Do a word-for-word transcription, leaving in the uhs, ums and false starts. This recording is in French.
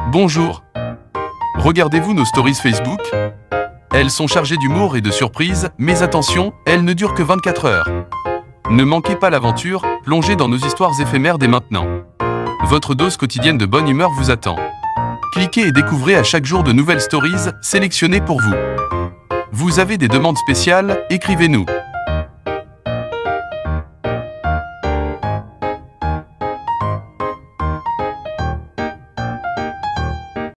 Bonjour. Regardez-vous nos stories Facebook? Elles sont chargées d'humour et de surprises, mais attention, elles ne durent que vingt-quatre heures. Ne manquez pas l'aventure, plongez dans nos histoires éphémères dès maintenant. Votre dose quotidienne de bonne humeur vous attend. Cliquez et découvrez à chaque jour de nouvelles stories sélectionnées pour vous. Vous avez des demandes spéciales? Écrivez-nous.